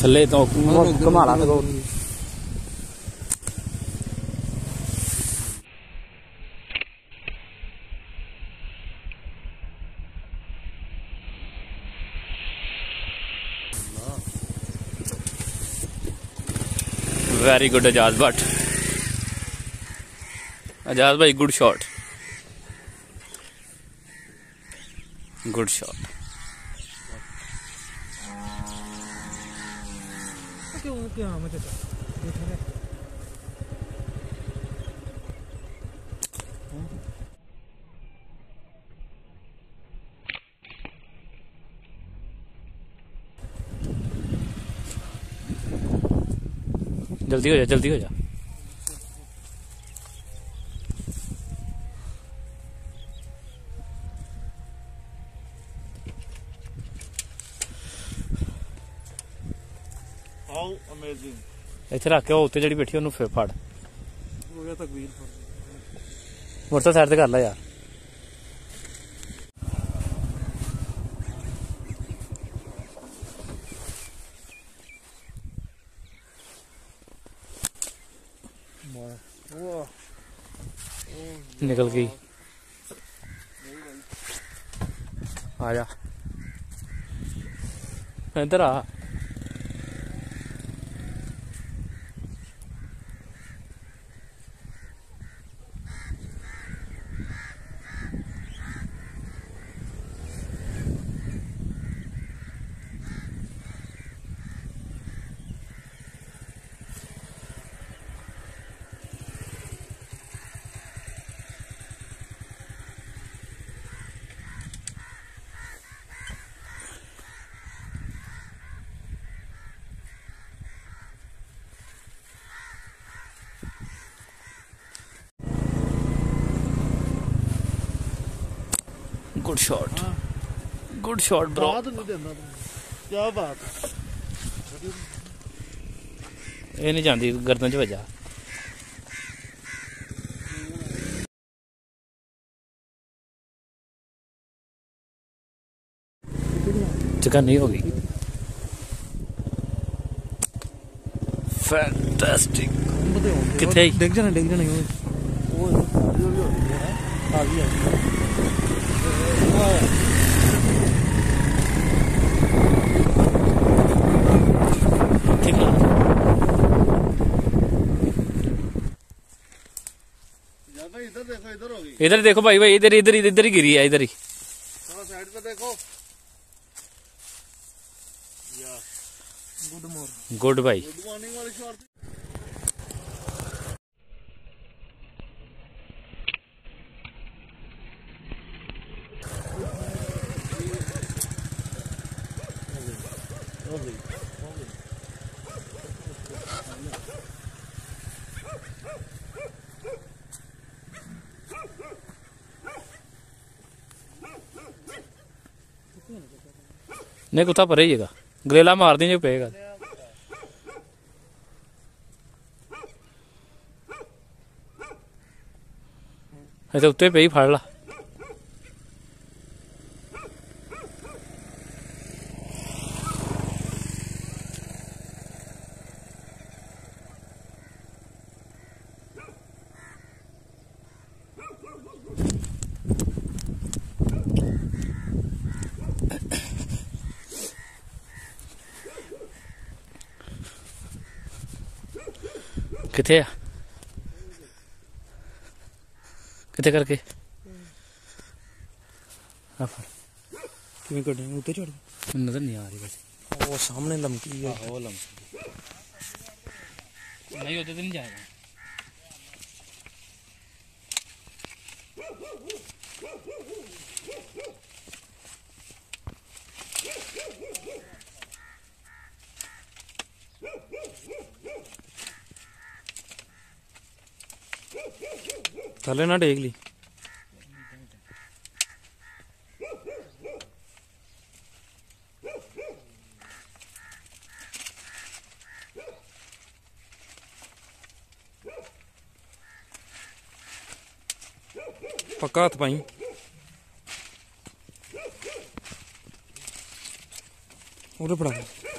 थले तो कमाला तो वेरी गुड एजाज भट्ट। एजाज भाई गुड शॉट, गुड शॉट। जल्दी हो जा, जल्दी हो जा। How amazing. इथे रख के उत्ते जेडी बैठी ओनू फिर फड़। हो गया तकवीर फड़। मोटरसाइकिल साइड ते कर ला यार। निकल गई। आजा इधर आ। Good shot, good shot bro. क्या बात ये नहीं जाती गर्दन च वजा। जगह नहीं होगी। फैंटास्टिक। किथे देख जाना, देख जाना। इधर देखो, इधर होगी। इधर देखो भाई, भाई इधर इधर इधर ही गिरी है, इधर ही। थोड़ा साइड पे देखो। Good morning. गुड भाई। गुड मॉर्निंग वाली शॉट। नहीं कुत्ता पर रहिएगा, गलेला मार दी जो पेगा। ऐसे उत्ते पे ही फाड़ ला। किथे आ, किथे करके किवें कड्ढे उत्ते चढ़ नजर नहीं आ रही वैसे। वो सामने लमकी है। वो लमकी नहीं होते तो नहीं जाएगा। थले ना टेक ली। पक्का हाथ पाई उरे पड़ा।